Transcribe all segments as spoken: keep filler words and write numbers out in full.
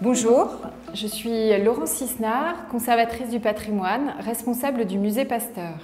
Bonjour, je suis Laurence Cisnard, conservatrice du patrimoine, responsable du musée Pasteur.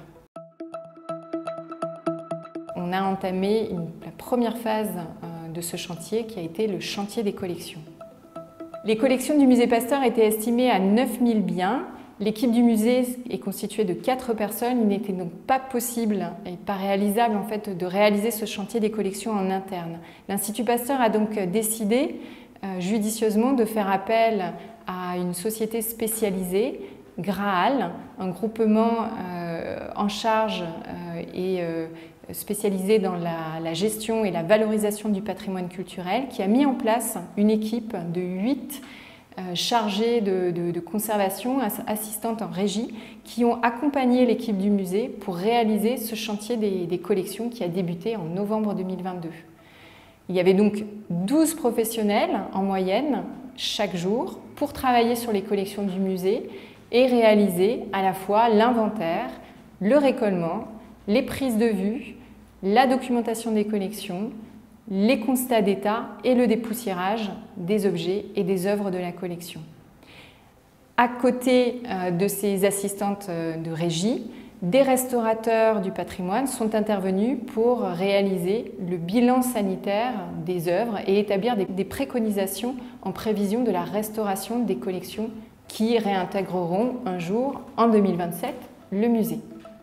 On a entamé une, la première phase euh, de ce chantier qui a été le chantier des collections. Les collections du musée Pasteur étaient estimées à neuf mille biens. L'équipe du musée est constituée de quatre personnes. Il n'était donc pas possible et pas réalisable en fait, de réaliser ce chantier des collections en interne. L'Institut Pasteur a donc décidé euh, judicieusement de faire appel à une société spécialisée, Graal, un groupement euh, en charge euh, et euh, spécialisé dans la, la gestion et la valorisation du patrimoine culturel, qui a mis en place une équipe de huit euh, chargés de, de, de conservation, assistantes en régie, qui ont accompagné l'équipe du musée pour réaliser ce chantier des, des collections qui a débuté en novembre deux mille vingt-deux. Il y avait donc douze professionnels en moyenne chaque jour pour travailler sur les collections du musée et réaliser à la fois l'inventaire, le récollement, les prises de vue, la documentation des collections, les constats d'état et le dépoussiérage des objets et des œuvres de la collection. À côté de ces assistantes de régie, des restaurateurs du patrimoine sont intervenus pour réaliser le bilan sanitaire des œuvres et établir des préconisations en prévision de la restauration des collections qui réintégreront un jour, en deux mille vingt-sept, le musée.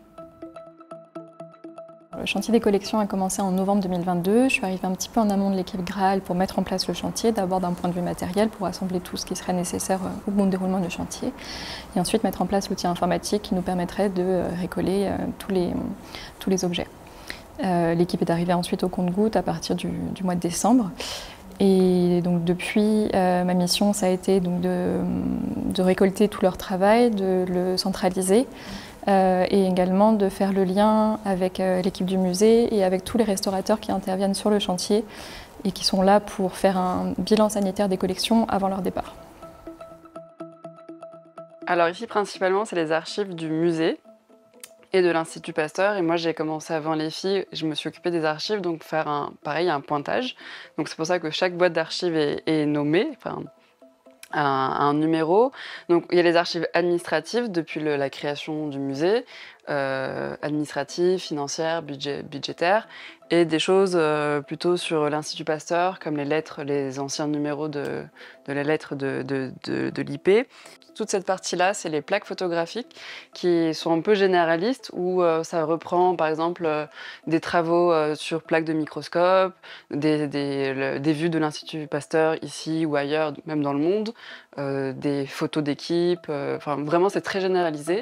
Le chantier des collections a commencé en novembre deux mille vingt-deux. Je suis arrivée un petit peu en amont de l'équipe Graal pour mettre en place le chantier, d'abord d'un point de vue matériel pour assembler tout ce qui serait nécessaire au bon déroulement du chantier, et ensuite mettre en place l'outil informatique qui nous permettrait de récoller tous les, tous les objets. Euh, l'équipe est arrivée ensuite au compte-gouttes à partir du, du mois de décembre. Et donc depuis, euh, ma mission, ça a été donc de, de récolter tout leur travail, de le centraliser, Euh, et également de faire le lien avec euh, l'équipe du musée et avec tous les restaurateurs qui interviennent sur le chantier et qui sont là pour faire un bilan sanitaire des collections avant leur départ. Alors ici, principalement, c'est les archives du musée et de l'Institut Pasteur. Et moi, j'ai commencé avant les filles, je me suis occupée des archives, donc faire un, pareil, un pointage. Donc c'est pour ça que chaque boîte d'archives est, est nommée. Enfin, Un, un numéro. Donc il y a les archives administratives depuis le, la création du musée, euh, administratives, financières, budget, budgétaires, et des choses euh, plutôt sur l'Institut Pasteur, comme les lettres, les anciens numéros de, de la lettre de, de, de, de l'I P. Toute cette partie-là, c'est les plaques photographiques qui sont un peu généralistes, où euh, ça reprend par exemple euh, des travaux euh, sur plaques de microscope, des, des, le, des vues de l'Institut Pasteur ici ou ailleurs, même dans le monde, euh, des photos d'équipe, euh, enfin vraiment c'est très généralisé.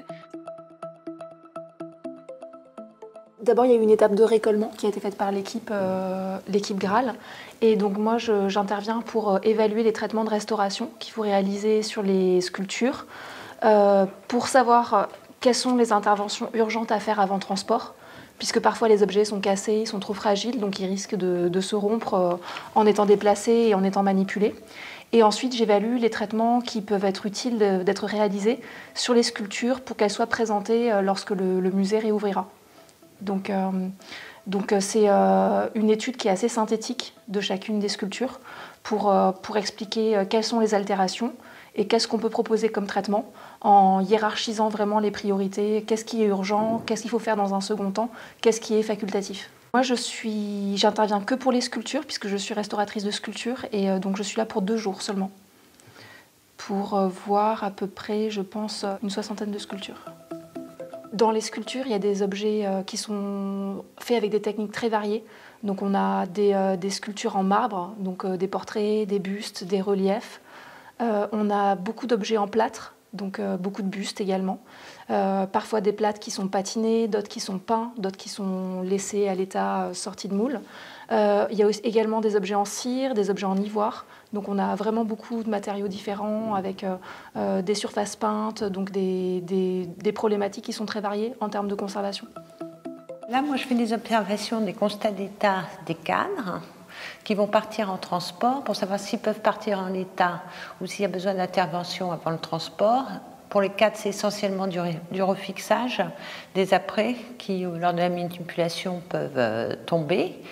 D'abord, il y a eu une étape de récollement qui a été faite par l'équipe euh, l'équipe Graal. Et donc moi, j'interviens pour euh, évaluer les traitements de restauration qu'il faut réaliser sur les sculptures, euh, pour savoir euh, quelles sont les interventions urgentes à faire avant transport, puisque parfois les objets sont cassés, ils sont trop fragiles, donc ils risquent de, de se rompre euh, en étant déplacés et en étant manipulés. Et ensuite, j'évalue les traitements qui peuvent être utiles d'être réalisés sur les sculptures pour qu'elles soient présentées euh, lorsque le, le musée réouvrira. Donc, euh, donc c'est euh, une étude qui est assez synthétique de chacune des sculptures pour, euh, pour expliquer euh, quelles sont les altérations et qu'est-ce qu'on peut proposer comme traitement en hiérarchisant vraiment les priorités, qu'est-ce qui est urgent, qu'est-ce qu'il faut faire dans un second temps, qu'est-ce qui est facultatif. Moi, je suis, j'interviens que pour les sculptures puisque je suis restauratrice de sculptures et euh, donc je suis là pour deux jours seulement pour euh, voir à peu près, je pense, une soixantaine de sculptures. Dans les sculptures, il y a des objets euh, qui sont faits avec des techniques très variées. Donc on a des, euh, des sculptures en marbre, donc euh, des portraits, des bustes, des reliefs. Euh, on a beaucoup d'objets en plâtre, donc euh, beaucoup de bustes également. Euh, parfois des plâtres qui sont patinés, d'autres qui sont peints, d'autres qui sont laissés à l'état euh, sorti de moule. Euh, il y a aussi également des objets en cire, des objets en ivoire. Donc on a vraiment beaucoup de matériaux différents avec euh, euh, des surfaces peintes, donc des, des, des problématiques qui sont très variées en termes de conservation. Là, moi, je fais des observations des constats d'état des cadres qui vont partir en transport pour savoir s'ils peuvent partir en état ou s'il y a besoin d'intervention avant le transport. Pour les cadres, c'est essentiellement du, du refixage, des apprêts qui, lors de la manipulation, peuvent euh, tomber.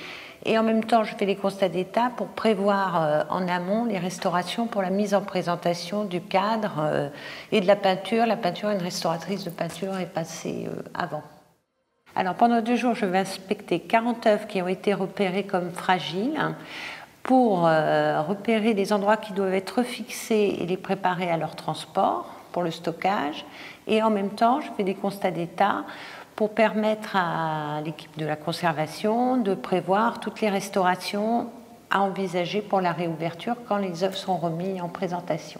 Et en même temps, je fais les constats d'état pour prévoir euh, en amont les restaurations pour la mise en présentation du cadre euh, et de la peinture. La peinture, une restauratrice de peinture est passée euh, avant. Alors pendant deux jours, je vais inspecter quarante œuvres qui ont été repérées comme fragiles pour euh, repérer les endroits qui doivent être fixés et les préparer à leur transport pour le stockage. Et en même temps, je fais des constats d'état pour permettre à l'équipe de la conservation de prévoir toutes les restaurations à envisager pour la réouverture quand les œuvres sont remises en présentation.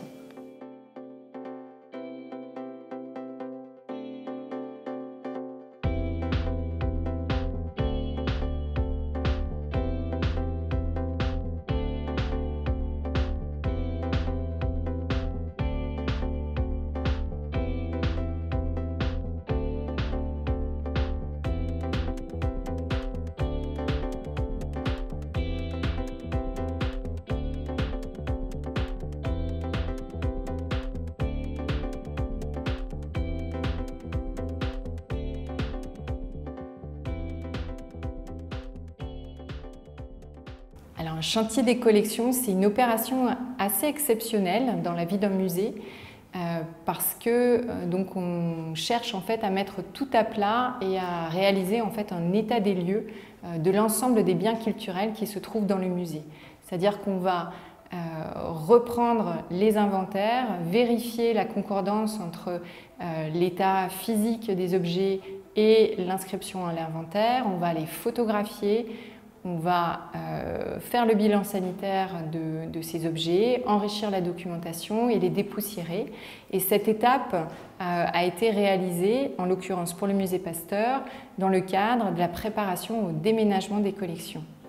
Alors, un chantier des collections, c'est une opération assez exceptionnelle dans la vie d'un musée euh, parce que euh, donc on cherche en fait à mettre tout à plat et à réaliser en fait un état des lieux euh, de l'ensemble des biens culturels qui se trouvent dans le musée. C'est-à-dire qu'on va euh, reprendre les inventaires, vérifier la concordance entre euh, l'état physique des objets et l'inscription à l'inventaire, on va les photographier. On va euh, faire le bilan sanitaire de, de ces objets, enrichir la documentation et les dépoussiérer. Et cette étape euh, a été réalisée, en l'occurrence pour le musée Pasteur, dans le cadre de la préparation au déménagement des collections.